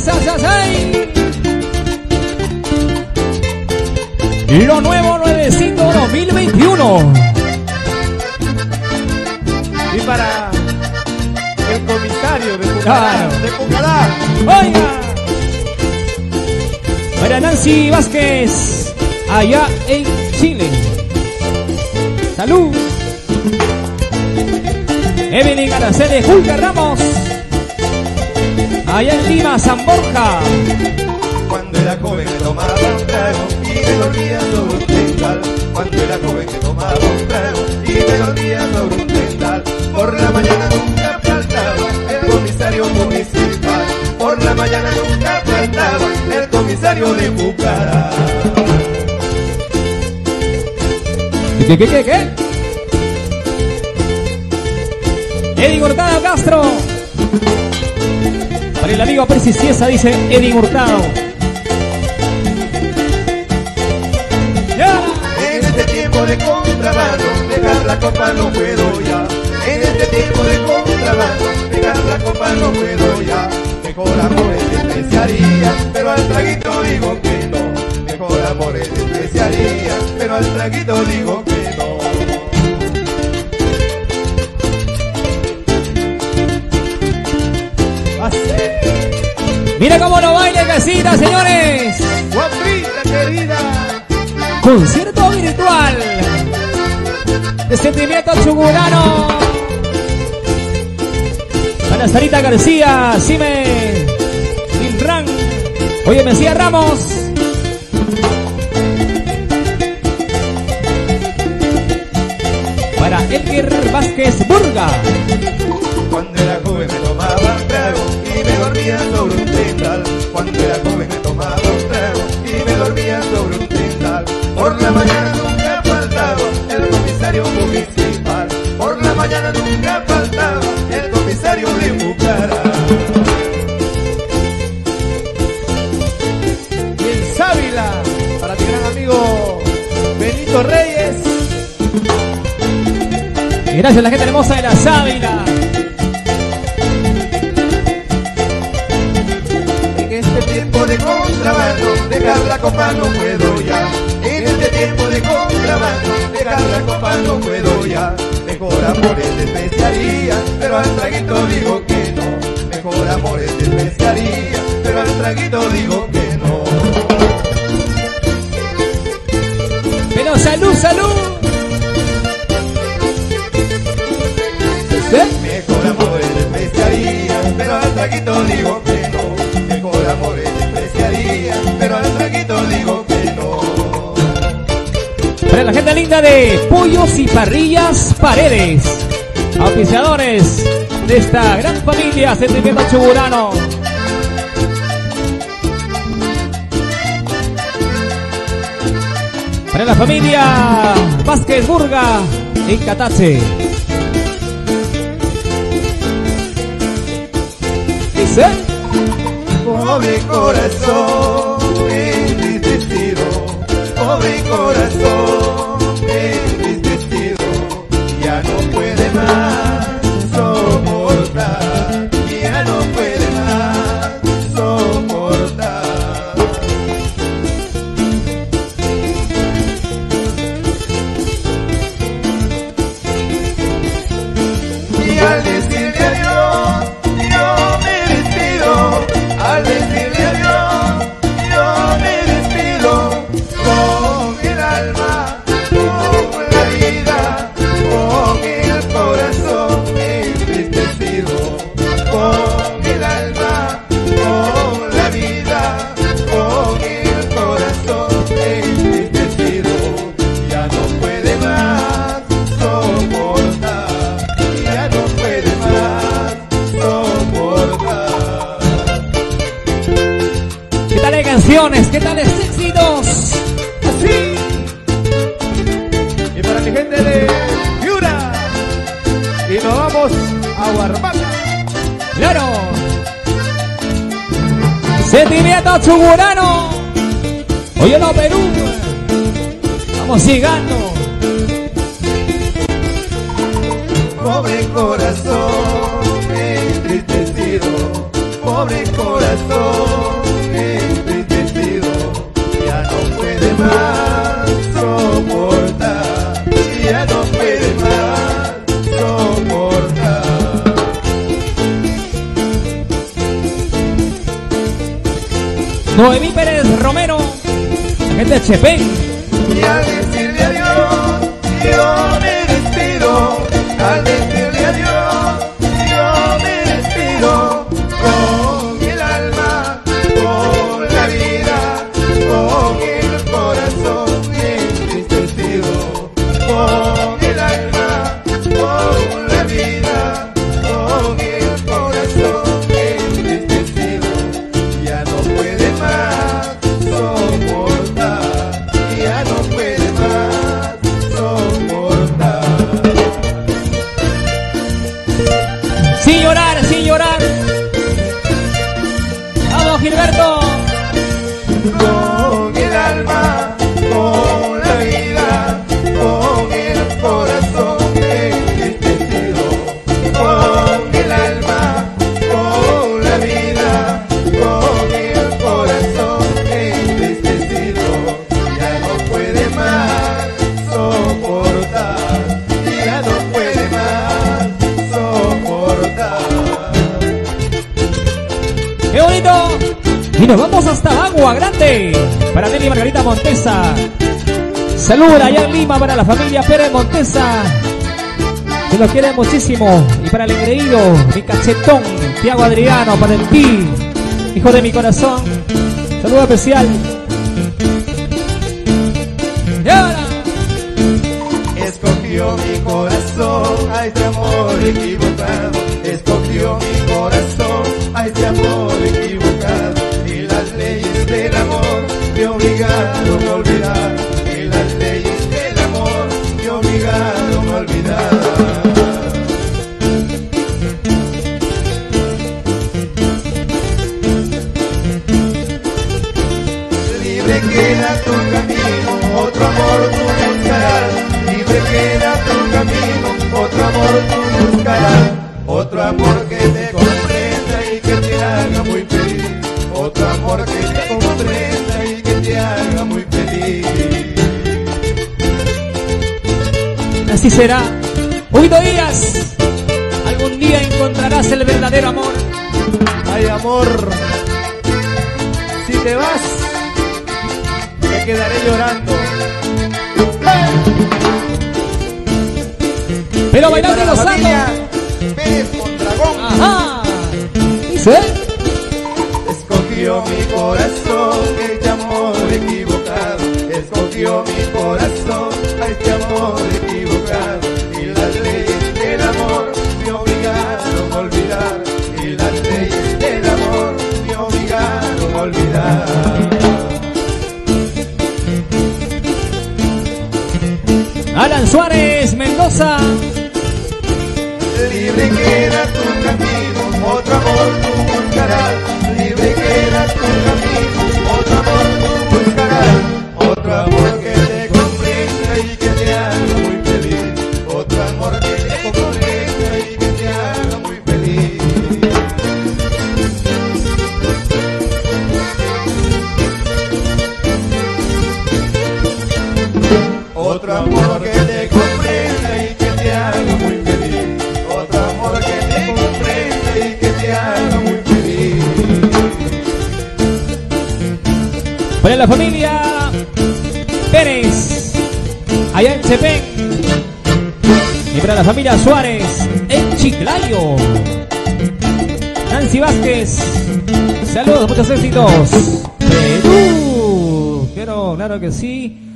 Lo nuevo nuevecito 2021. Y para el comisario de Pucará, Claro. de Pucará. Oiga. Para Nancy Vázquez, allá en Chile. Salud. Evelyn Araceli Julca Ramos, allá en Lima, San Borja. Cuando era joven me tomaba un trago y me dormía sobre un tendal. Cuando era joven me tomaba un trago y me dormía sobre un tendal. Por la mañana nunca faltaba el comisario municipal. Por la mañana nunca faltaba el comisario de Pucará. ¿Qué? Eddie Hurtado Castro. Para el amigo Percy Ciesa, dice Eddie Hurtado. En este tiempo de contrabando, dejar la copa no puedo ya. En este tiempo de contrabando, dejar la copa no puedo ya. Mejor amores despreciaría, pero al traguito digo que no. Mejor amores despreciaría, pero al traguito digo que no. Así. Mira cómo no baila en casita, señores. Guapita querida. Concierto virtual de Sentimiento Chugurano. Para Sarita García, Sime Inran. Oye, Mesías Ramos. Para Edgar Vázquez Burga. Cuando era joven me tomaba un trago y me dormía sobre un tendal. Cuando era joven me tomaba un trago y me dormía sobre un tendal. Por la mañana nunca faltaba el comisario municipal. Por la mañana nunca faltaba el comisario de Pucará. Y el Sábila, para mi gran amigo Benito Reyes. Y gracias a la gente hermosa de la Sábila. En este tiempo de contrabando, dejar la copa no puedo ya. En este tiempo de contrabando, dejar la copa no puedo ya. Mejor amores despreciaría, pero al traguito digo que no. Mejor amores despreciaría, pero al traguito digo que no. Pero salud, salud. Mejor amores despreciaría, pero al traguito digo que no. Mejor amores despreciaría, pero al traguito digo que no. Para la gente linda de Pollos y Parrillas Paredes, auspiciadores de esta gran familia Sentimiento Chugurano. Para la familia Vázquez Burga en Catache. Dice: Pobre corazón entristecido, pobre corazón entristecido, ya no puede más soportar, ya no puede más soportar. Y al decirle adiós, yo me despido. Al decirle adiós, yo me despido con el alma, con la vida, con el corazón entristecido, con el alma, con la vida, con el corazón entristecido. Ya no puede más soportar, ya no puede más soportar. ¿qué tal de canciones? ¿Qué tal de éxitos? Así. Y para mi gente de Piura. Y nos vamos a Huarpaca. ¡Claro! Sentimiento Chugurano. Oye, no, Perú. Vamos llegando. Pobre corazón entristecido, pobre corazón Noemí Pérez Romero, la gente de Chepén. Y al decirle adiós, yo me despido. Al decirle adiós, yo me despido. Con el alma, con la vida, con el corazón entristecido. Con el alma, con la vida, con el corazón entristecido. Ya no puede más soportar, ya no puede más soportar. Sin llorar, sin llorar. Vamos, Gilberto. Con el alma, con la vida, con el corazón entristecido. Con el alma, con la vida, con el corazón entristecido. Ya no puede más soportar, ya no puede más soportar. ¡Qué bonito! Y nos vamos hasta Agua Grande para Nelly Margarita Montesa. Saludos allá en Lima para la familia Pérez Montesa, que los quiere muchísimo. Y para el engreído, mi cachetón, Tiago Adriano, para el Pi, hijo de mi corazón. Saludo especial. Y ahora, Escogió mi corazón a este amor equivocado. Escogió mi corazón a este amor equivocado. Y las leyes del amor me obligaron a olvidar. Y las leyes del amor me obligaron a olvidar. Libre queda tu camino, otro amor tú buscarás. Libre queda tu camino, otro amor tú buscarás. Otro amor que te comprenda y que te haga muy feliz. Otro amor que te comprenda y que te haga muy feliz. así será. Huido Díaz, algún día encontrarás el verdadero amor. Ay, amor, si te vas, me quedaré llorando. Pero bailando y Para la gozando. familia Pérez Mondragón. Ajá. Dice. Escogió mi corazón este amor equivocado. Escogió mi corazón a este amor equivocado. Y las leyes del amor me obligaron a olvidar. Y las leyes del amor me obligaron a olvidar. Alan Suárez Mendoza. Libre queda tu camino, otro amor tú buscarás. Libre queda tu camino, otro amor tú buscarás. Otro amor que te comprenda y que te haga muy feliz. Otro amor que te comprenda y que te haga muy feliz. Otro amor que te comprenda y que te haga muy feliz. Otro amor que te comprenda y que te haga muy feliz. Para la familia Pérez, allá en Chepén. Y para la familia Suárez, en Chiclayo. Nancy Vázquez, saludos, muchos éxitos. Perú, claro que sí.